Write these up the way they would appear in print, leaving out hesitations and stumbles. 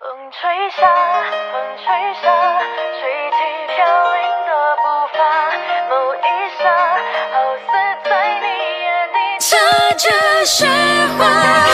吹下，风吹下，吹起飘零的步伐。某一刹，好似在你眼底插着雪花。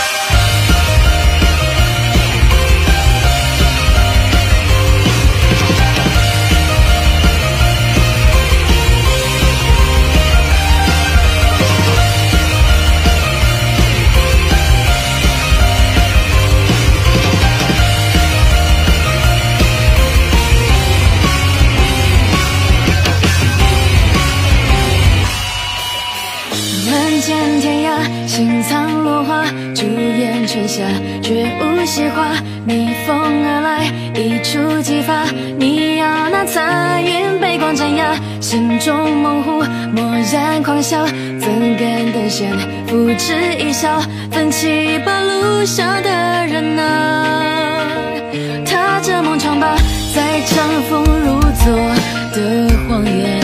心藏落花，朱颜春夏，绝无西花。逆风而来，一触即发。你要那彩云被光斩压，心中模糊，蓦然狂笑。怎敢等闲，付之一笑。奋起吧，路上的人啊，踏着梦闯吧，在长风如昨的荒原。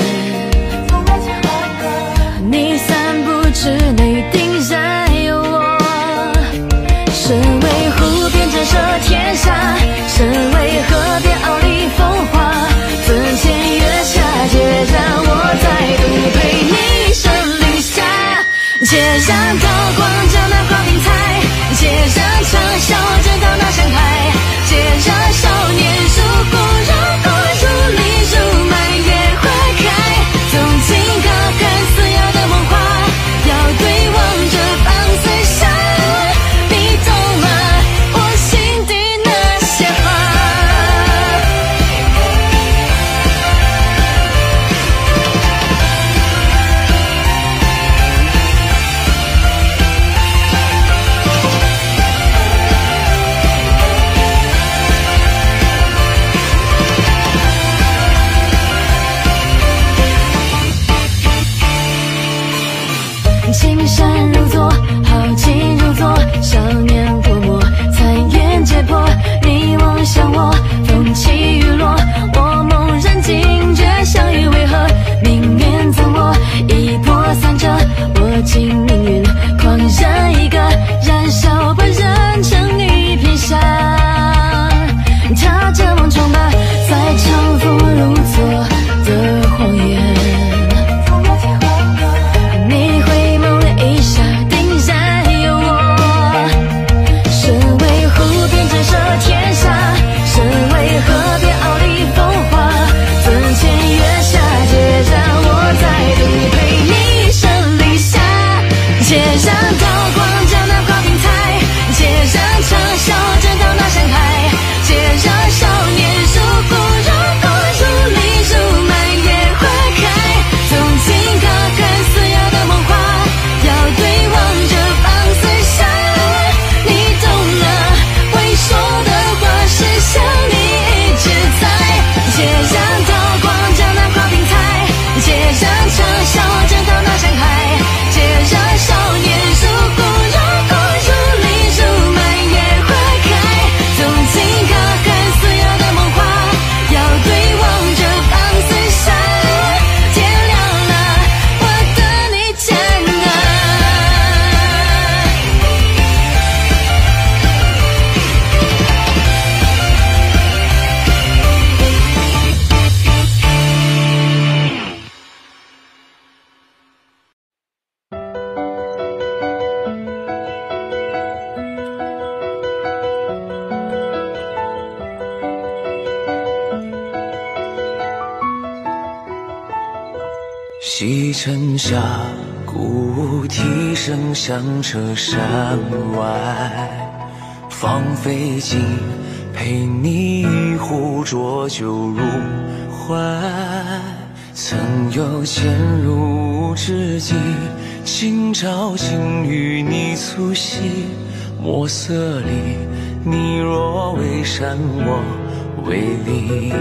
你散步之内定然有我，身为湖边震慑天下，身为河边傲立风华。尊前月下，且让我再度陪你生离下，且让刀光将那花瓶采，且让长啸震荡那山海，且让少年如故如故如离如满月花开。纵情高看似要的梦话，要对望着放碎下，你懂吗？我心底那些话。青山如昨，豪情如昨，少年泼墨，残垣揭破。你望向我，风起雨落，我猛然惊觉，相遇为何？命运赠我一波三折，握紧命运，狂燃一个，燃烧吧，燃成一片沙。踏着梦闯吧，在长风如昨的荒原。且让刀光将那花瓶采，且让长啸震荡那山海，且让少年如故如故如离如满月花开。纵情高看似要的梦话，要对望着放碎下，你懂了，会说的话是想你一直在。且让刀光将那花瓶采，且让长啸震荡那山海，且让少年如故如故如离如满月花开。纵情高看似要的梦话，要对望着放碎下，天亮了，我等你前来。 西城下，鼓舞笛声响彻山外。放飞机，陪你一壶浊酒入怀。曾有潜入无知己，今朝竟与你促膝。墨色里，你若为山，我为林。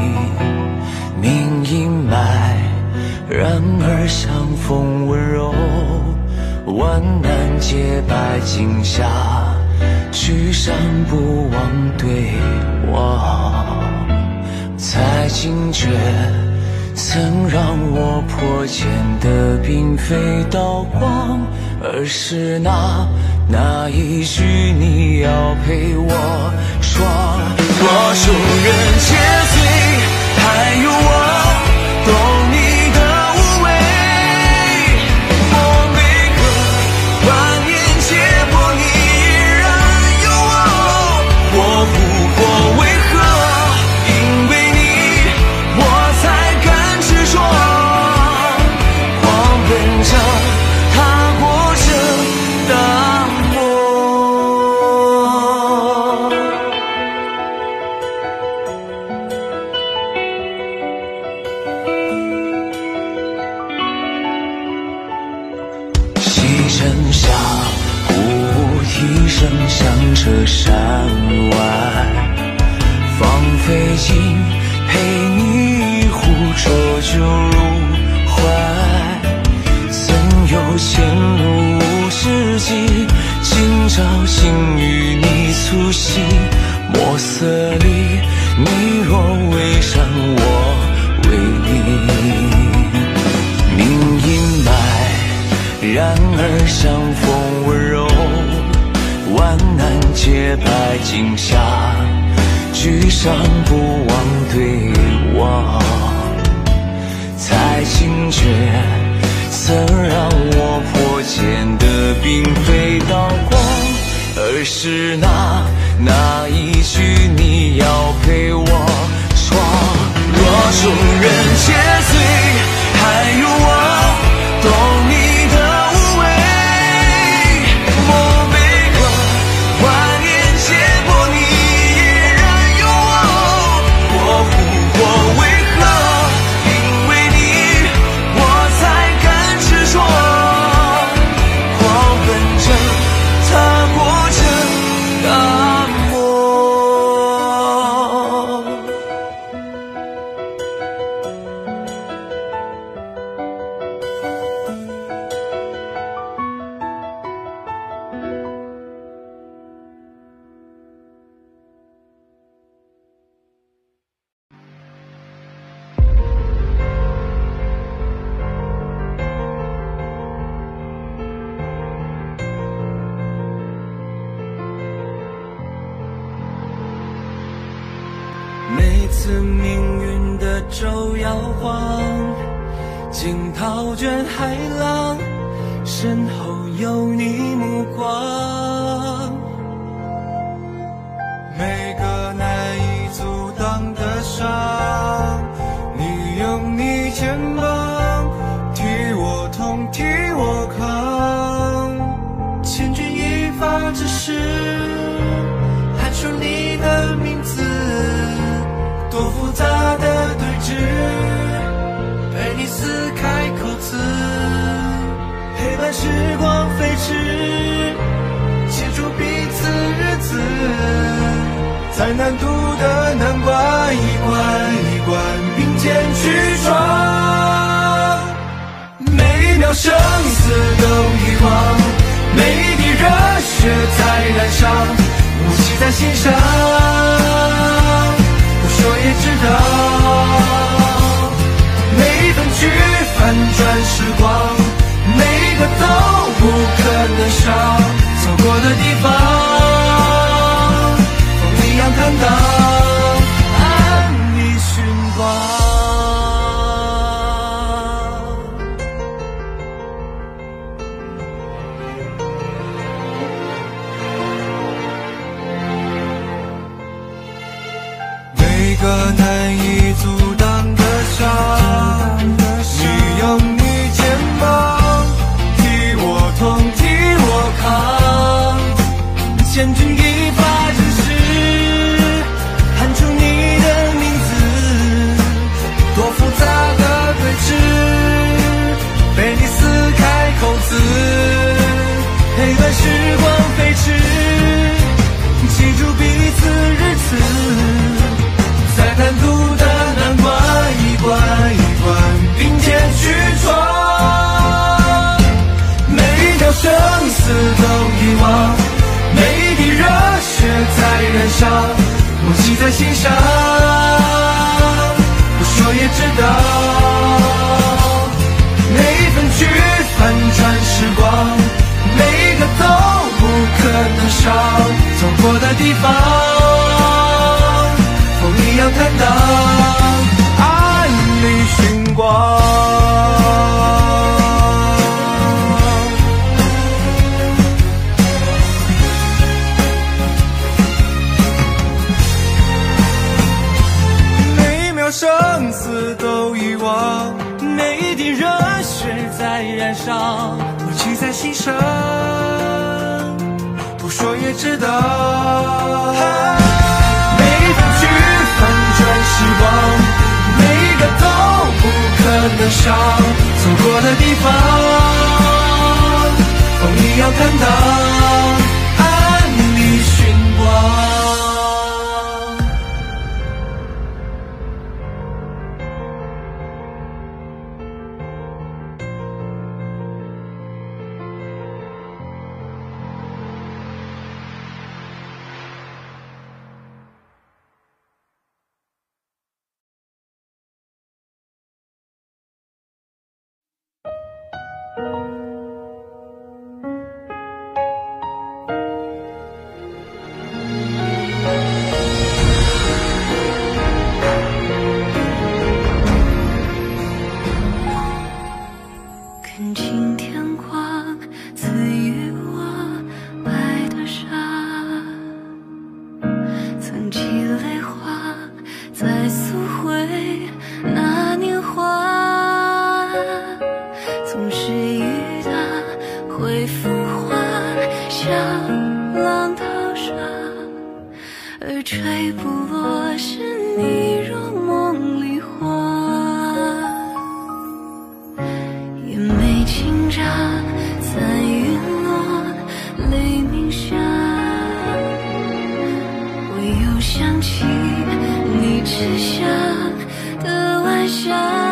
命阴霾，然而相逢温柔，万难结拜今夏，聚散不忘对望。才惊觉，曾让我破茧的并非刀光，而是那那一句你要陪我说，多少人皆醉，还有我懂你的无畏。我每个万年劫波，你依然有我。我不过为何？因为你，我才敢执着，狂奔着，踏过这大漠。西城下，鼓舞笛声响彻山外，放飞尽，陪你一壶浊酒入怀。怎有前路无知己，今朝竟与你促膝。墨色里，你若为善，我为你。命阴霾，然而相逢温柔，万难皆败镜下，聚散不忘对望。才惊觉，曾让我破茧的并非刀光，而是那一句你要陪我闯。若众人皆醉，还有我懂你的无畏。我每个万年劫波，你依然有我。我不过为何？因为你，我才敢执着，狂奔着，踏过这大漠。每次命运的舟摇晃，惊涛卷海浪，身后有你目光。每个难以阻挡的伤，你用你肩膀替我痛，替我扛。千钧一发之时，喊出你的名字。多复杂的对峙，陪你撕开口子，陪伴时光飞驰，记住彼此日子，再难渡的难关，一关一关并肩去闯。每一秒生死都遗忘，每一滴热血在燃烧，武器在心上，说也知道，每分去反转时光，每个都不可能少。走过的地方，风一样坦荡，暗里寻光。每个难以阻挡的伤，你用你肩膀替我痛，替我扛。千钧一发之时，喊出你的名字，多复杂的对峙，被你撕开口子，陪伴时光飞驰，记住彼此日子，再难渡的难关，一关一关并肩去闯。每一条生死都遗忘，每一滴热血在燃烧，默契在心上，不说也知道。每一分去反转时光，每个都不过的地方，风一样坦荡，暗里寻光。每秒生死都遗忘，每一滴热血在燃烧，我记在心上，不说也知道。每份去反转希望，每个都不可能少。走过的地方，风一样坦荡，暗里寻光。 看清天光，赐予我白的纱，曾积泪花，再诉回那年华。总是雨打会腐化，像浪淘沙，而吹不落是你若梦里花。也没轻眨，残云落，雷鸣下，唯有想起你指下的晚霞。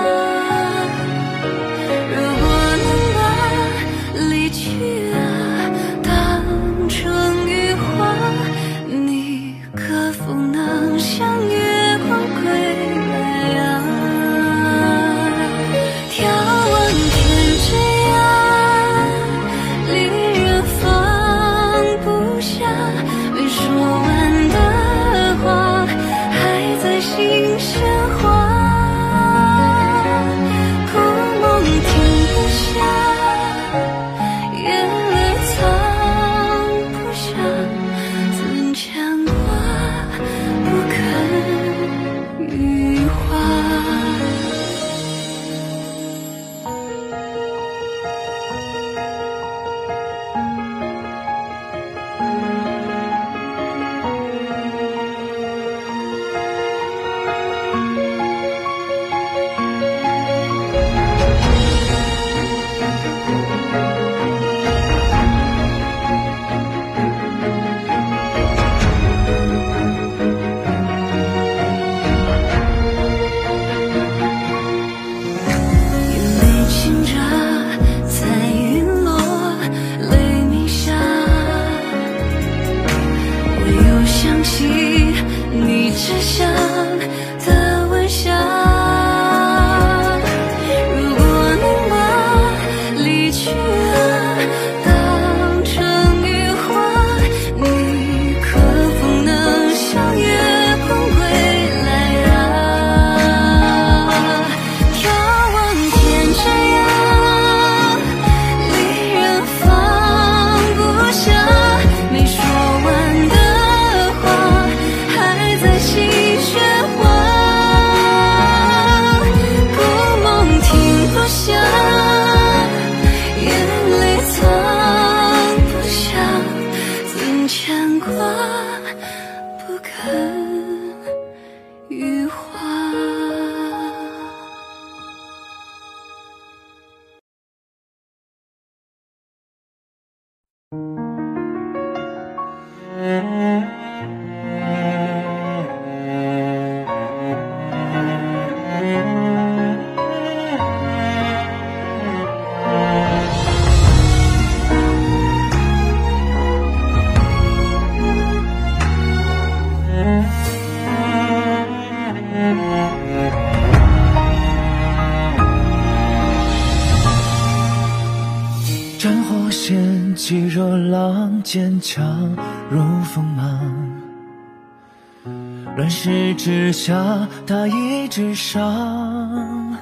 如果能把离去当成雨花，你可否能像月光归来啊？眺望天之涯， 掀起热浪，坚强如锋芒。乱世之下，大义之上。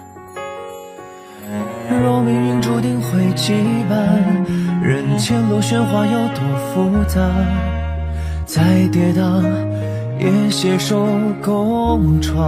若命运注定会羁绊，人前螺旋花有多复杂？再跌宕，也携手共闯。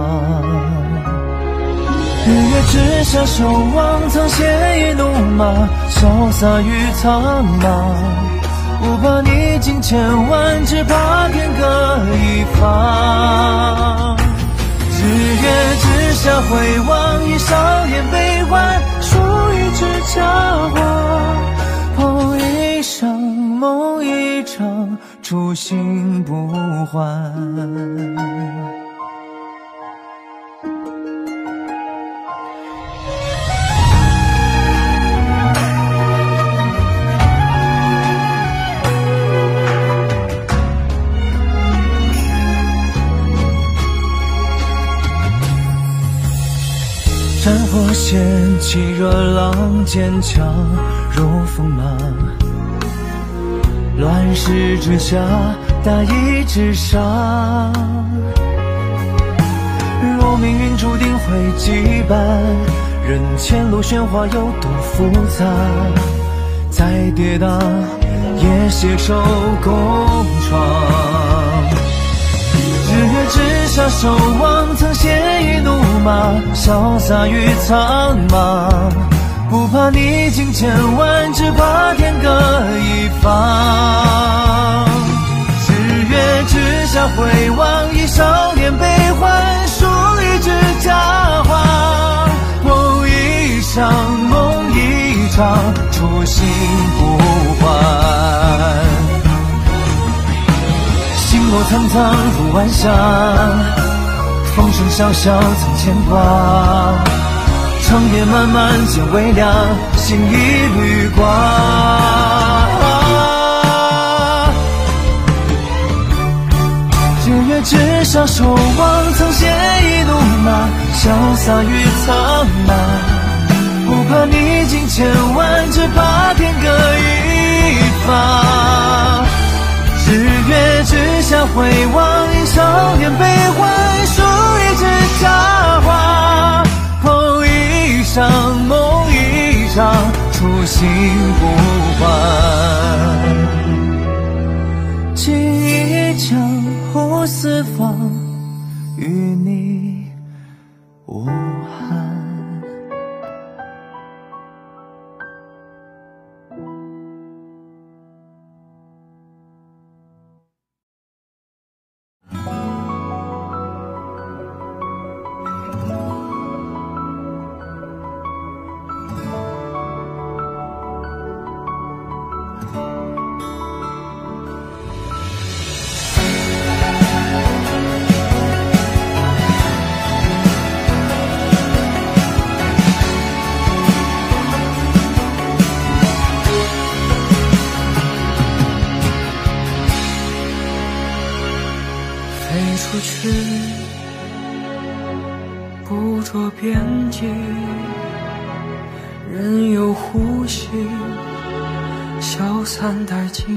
日月之下，守望曾鲜衣怒马，潇洒与苍茫。不怕逆境千万，只怕天各一方。日月之下回望，一少年悲欢，数一枝佳话。捧一生梦一场，初心不换。战火掀起热浪，坚强如锋芒。乱世之下，大义之上。若命运注定会羁绊，人前螺旋花有多复杂？再跌宕，也携手共闯。日月之下，守望曾鲜衣怒马，潇洒与苍茫。不怕逆境千万，只怕天各一方。日月之下回望，一少年悲欢，数一枝佳话。梦一场，梦一场，初心不换。心若苍苍入晚霞，风声萧萧曾牵挂。长夜漫漫见微凉，心一缕光。日月之下，守望曾鲜衣怒马，潇洒与苍茫。不怕逆境千万，只怕天各一方。日月之下回望，一少年悲欢，数一枝佳话。捧一场梦一场，初心不换。记忆江湖四方，与你无憾。 出去，捕捉边际，任由呼吸消散殆尽。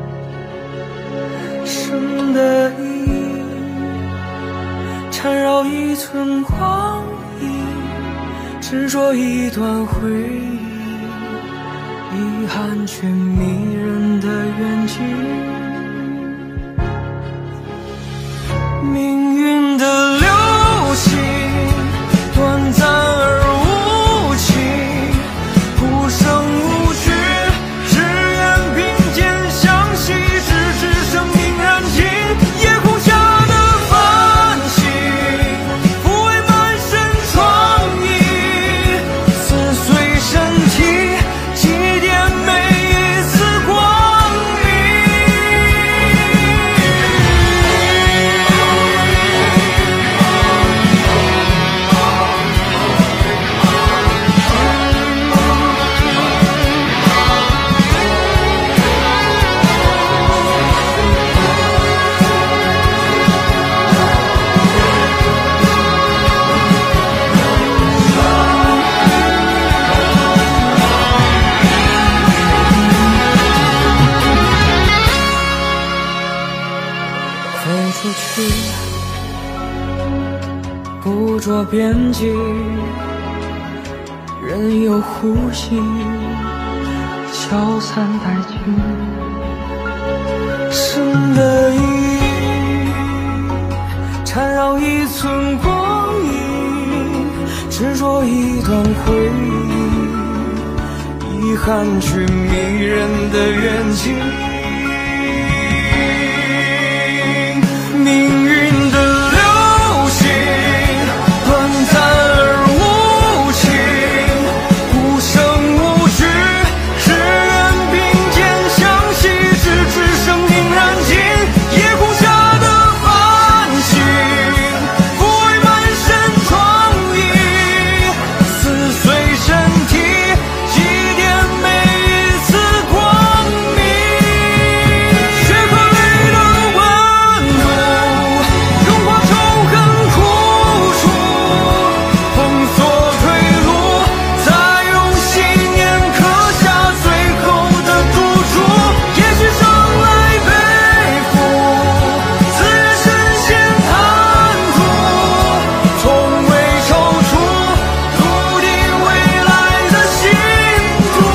生的意义缠绕一寸光阴，执着一段回忆，遗憾却迷人的远近。命运的流星，短暂而无情，不声无曲，只言并肩相惜，直至生命燃尽。夜空下的繁星，抚慰满身疮痍，撕碎身体，祭奠每一次座边际，任由呼吸消散殆尽。生的意义缠绕一寸光阴，执着一段回忆，遗憾却迷人的远近。命运的流星，短暂而无情，无声无据，只愿并肩相惜，直至生命燃尽。夜空下的繁星，抚慰满身疮痍，撕碎身体，祭奠每一次光明。血和泪的温度，融化仇恨苦楚，封锁退路，再用信念刻下最后的赌注。也许生来背负，自愿深陷贪图，从未踌躇，注定未来的幸福。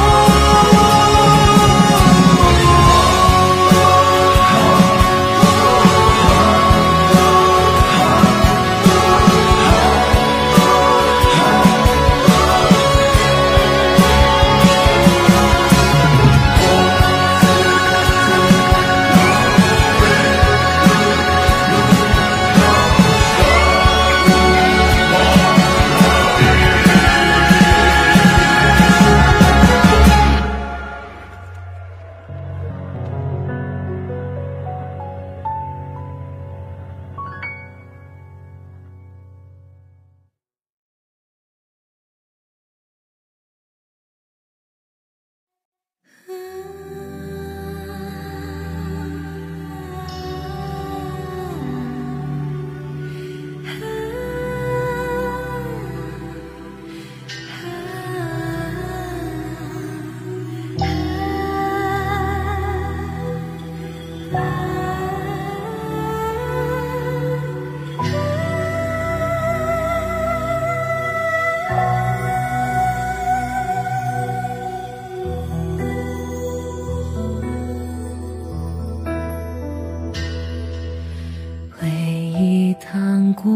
回忆淌过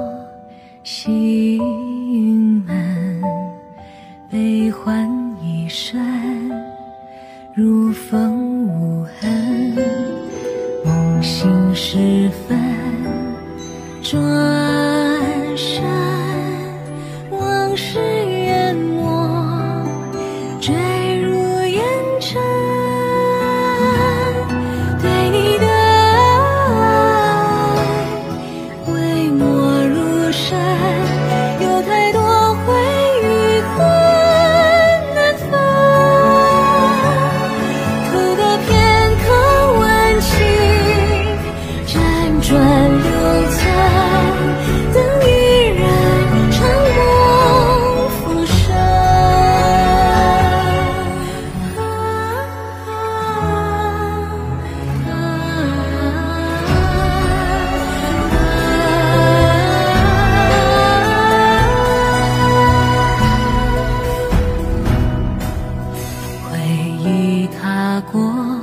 心门，悲欢一瞬，如风无痕。梦醒时分，转身，往事淹没，坠入烟尘。对你的爱微墨如山，有太多回忆很难分。图个片刻温情，辗转流窜，等一人长梦浮生。回忆踏过